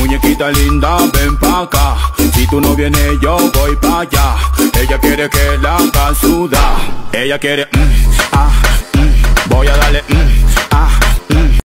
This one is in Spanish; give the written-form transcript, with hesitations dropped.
Muñequita linda, ven pa' acá. Si tú no vienes, yo voy pa' allá. Ella quiere que la haga sudar. Ella quiere, voy a darle,